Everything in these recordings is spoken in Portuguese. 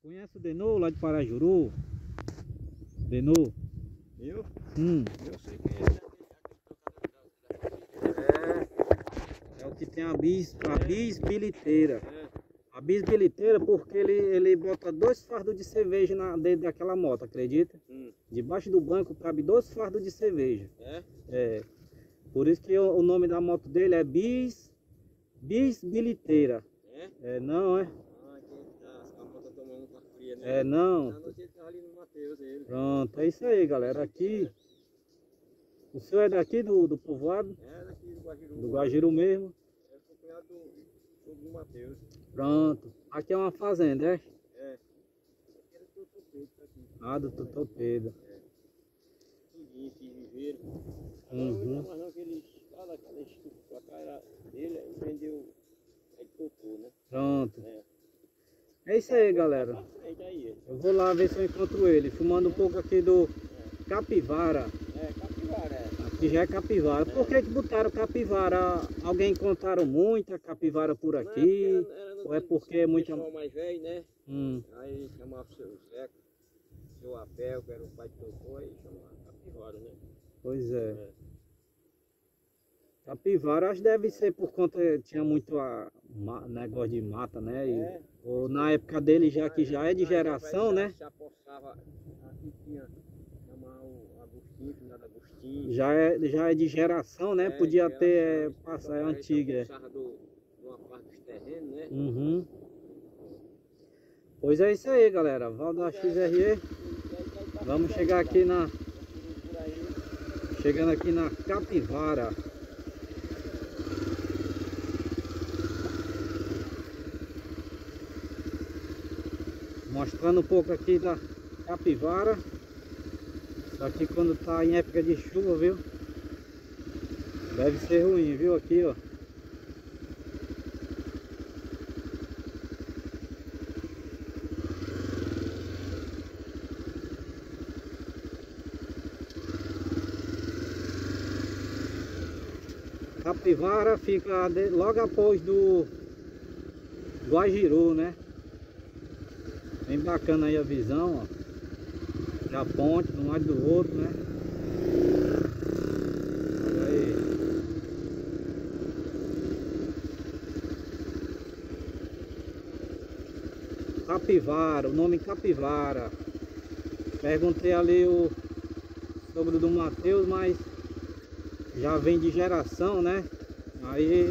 Conhece o Denô lá de Parajuru? Denô? Eu? Eu sei quem é. o que tem a bisbiliteira. É. A bisbiliteira porque ele bota 2 fardos de cerveja dentro daquela moto, acredita? Debaixo do banco cabe 2 fardos de cerveja. É. Por isso que o nome da moto dele é bisbiliteira. É, não, é? A moto tomando uma fria, né? É, não. Na noite ele tava ali no Mateus, ele. Pronto, é isso aí, galera. Aqui, o senhor é daqui do povoado? É, daqui do Guajiru. Do Guajiru mesmo? É acompanhado do Mateus. Pronto. Aqui é uma fazenda, é? É. Aqui era do Totopedo, tá aqui. Ah, do Totopedo. É. Tudinho, se viveram. Uhum. Mas não que eles, lá daquela estufa pra cá era dele, aí vendeu, aí tocou, né? Pronto. É. É isso aí, galera. Eu vou lá ver se eu encontro ele. Fumando um pouco aqui do capivara. É, capivara, é. Aqui já é capivara. Por que botaram capivara? Alguém encontraram muita capivara por aqui? Ou é porque é muita... pessoal mais velho, né? Aí chamava o seu Zeca, seu Abel, que era o pai que tocou, aí chamava capivara, né? Pois é. Capivara, acho que deve ser por conta que tinha muito negócio de mata, né? Ou na época dele, já que já é de geração, né? Se apossava, aqui tinha, chamava o Agostinho, finado Agostinho. Já é de geração, né? Podia ter, passar, é antiga. De uma parte dos terrenos, né? Pois é isso aí, galera. Val da XRE. Vamos chegar aqui chegando aqui na capivara. Mostrando um pouco aqui da capivara. Só que quando tá em época de chuva, viu? Deve ser ruim, viu? Aqui, ó. Capivara fica logo após do Guajiru, né? Bem bacana aí a visão, ó. Da ponte, de um lado do outro, né? Olha aí. Capivara, o nome capivara. Perguntei ali sobre o do Mateus, mas já vem de geração, né? Aí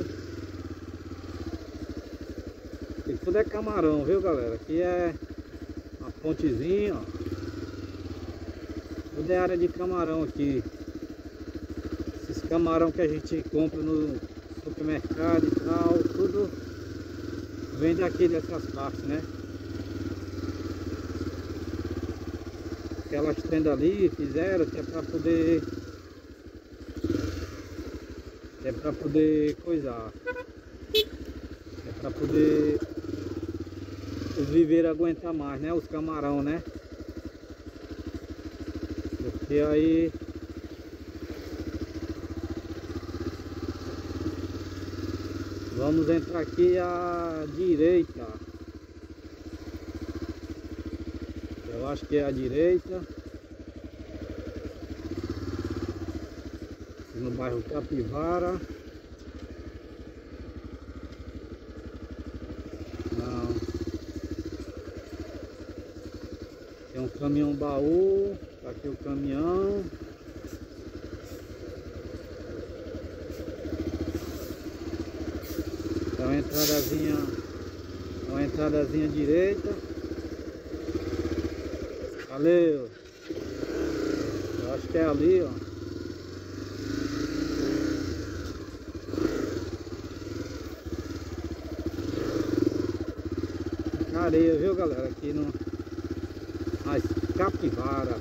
aqui tudo é camarão, viu, galera? Aqui é uma pontezinha, ó. Tudo é área de camarão aqui. Esses camarão que a gente compra no supermercado e tal, tudo vem daqui dessas partes, né? Aquelas tendas ali fizeram que é para poder coisar. É para poder os viveiros aguentar mais, né? Os camarão, né? Porque aí vamos entrar aqui à direita. Eu acho que é à direita. No bairro Capivara. Não. Tem um caminhão baú. Tá aqui o caminhão. Tem uma entradazinha direita. Valeu. Eu acho que é ali, ó. Areia, viu, galera? Aqui no Capivara.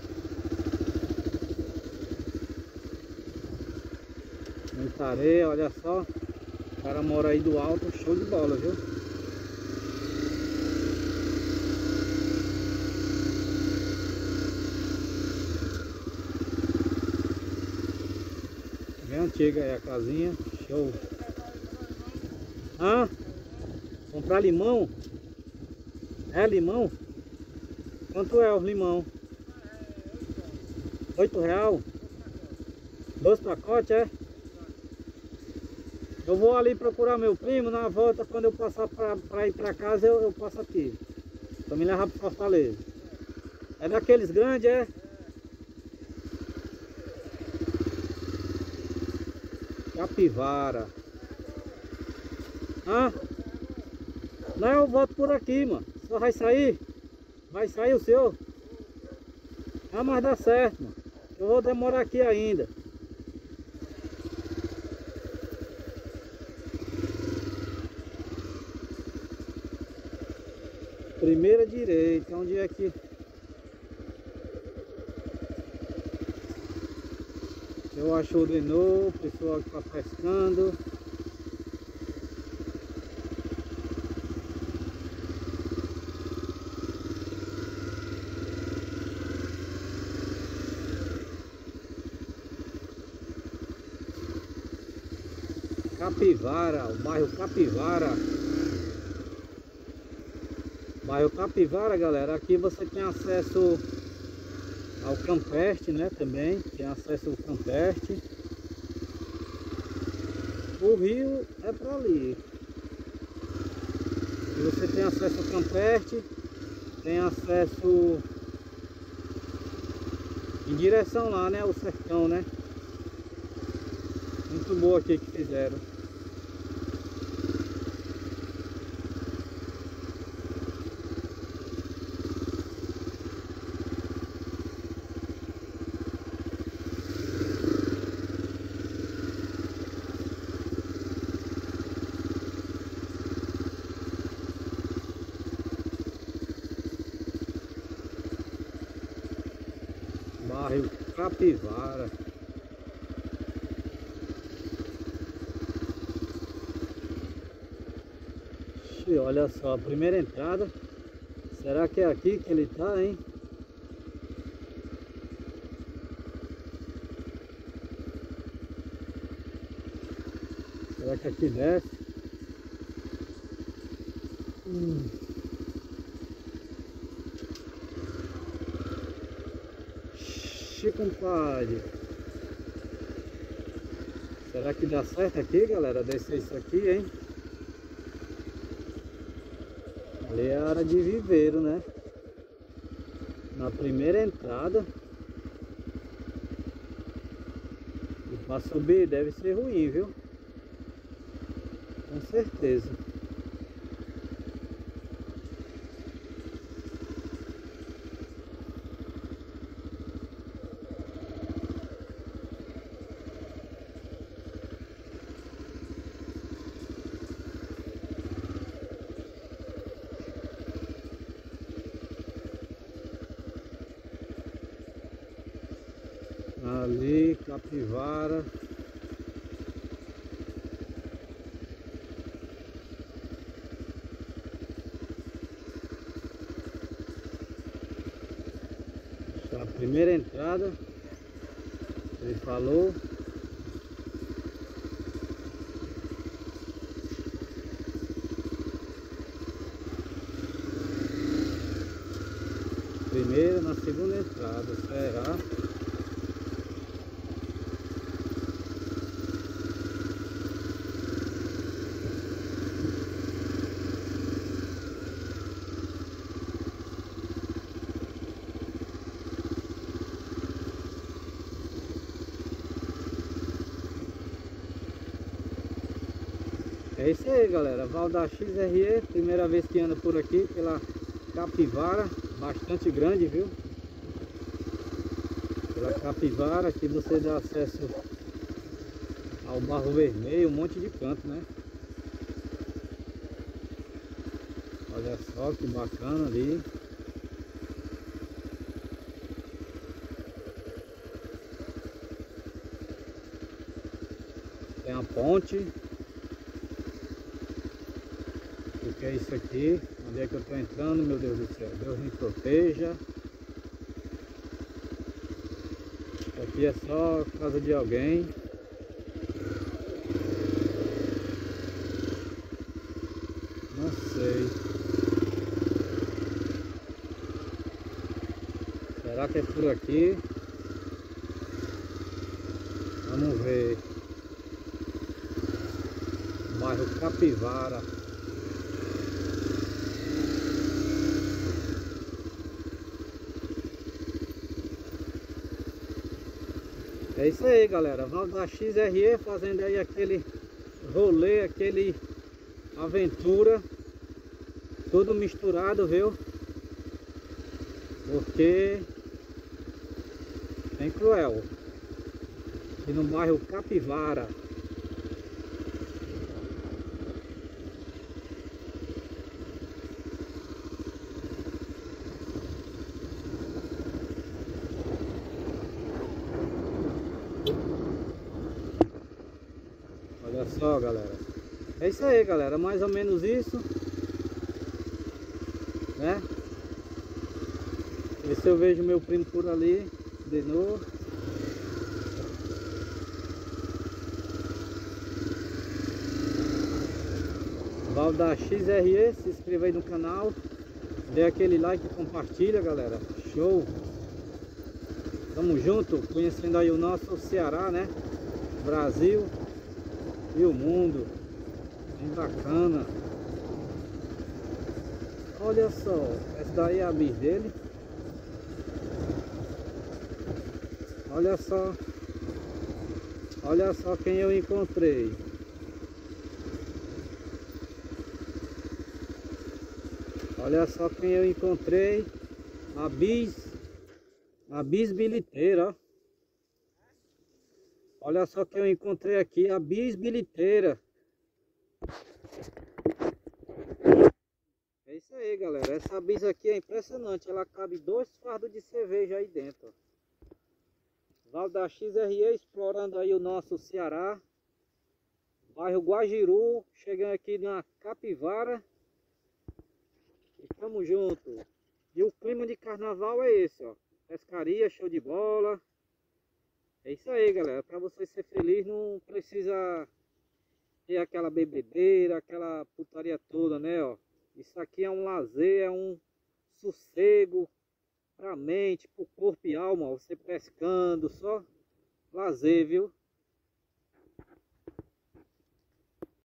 Muita areia, olha só. O cara mora aí do alto, show de bola, viu? Bem antiga aí a casinha, show. Comprar limão? É limão? Quanto é os limão? R$8? 12 pacotes, é? Eu vou ali procurar meu primo, na volta, quando eu passar pra ir pra casa, eu passo aqui. Pra me levar pro Fortaleza. É daqueles grandes, é? Capivara. Ah? Não, eu volto por aqui, mano. Só vai sair? Vai sair o seu? Ah, mas dá certo, mano. Eu vou demorar aqui ainda. Primeira direita, onde é que... Eu acho de novo, o pessoal que está pescando. Capivara, o bairro Capivara. Bairro Capivara, galera, aqui você tem acesso ao campestre, né, também, tem acesso ao campestre. O rio é para ali. E você tem acesso ao campestre, tem acesso em direção lá, né, ao sertão, né. Muito boa aqui que fizeram. Bairro Capivara. E olha só, a primeira entrada. Será que é aqui que ele tá, hein? Será que aqui desce? Compadre. Será que dá certo aqui, galera? Descer isso aqui, hein? Ali é a área de viveiro, né? Na primeira entrada. E para subir deve ser ruim, viu? Com certeza. Ali, Capivara. A primeira entrada, ele falou. Primeira, na segunda entrada, será? É isso aí, galera, Valda XRE, primeira vez que anda por aqui pela Capivara, bastante grande, viu? Pela Capivara, aqui você dá acesso ao Barro Vermelho, um monte de canto, né? Olha só que bacana ali. Tem a ponte. O que é isso aqui? Onde é que eu estou entrando, meu Deus do céu? Deus me proteja. Aqui é só casa de alguém. Não sei. Será que é por aqui? Vamos ver. Bairro Capivara. É isso aí, galera. Val da XRE fazendo aí aquele rolê, aquele aventura. Tudo misturado, viu? Porque bem cruel. Aqui no bairro Capivara. Olha só, galera. É isso aí, galera. Mais ou menos isso, né? Ver se eu vejo meu primo por ali de novo. Val da XRE, se inscreva aí no canal, dê aquele like e compartilha, galera. Show! Tamo junto, conhecendo aí o nosso Ceará, né? Brasil e o mundo. Bem bacana. Olha só, essa daí é a bis dele. Olha só. Olha só quem eu encontrei. Olha só quem eu encontrei. A bisbiliteira, ó. Olha só quem eu encontrei aqui, a bisbiliteira. É isso aí, galera. Essa bis aqui é impressionante. Ela cabe 2 fardos de cerveja aí dentro, ó. Val da XRE explorando aí o nosso Ceará. Bairro Guajiru. Chegando aqui na Capivara. Estamos juntos. E o clima de carnaval é esse, ó. Pescaria, show de bola. É isso aí, galera. Para você ser feliz não precisa ter aquela bebedeira, aquela putaria toda, né, ó. Isso aqui é um lazer, é um sossego pra mente, pro corpo e alma, ó. Você pescando, só lazer, viu?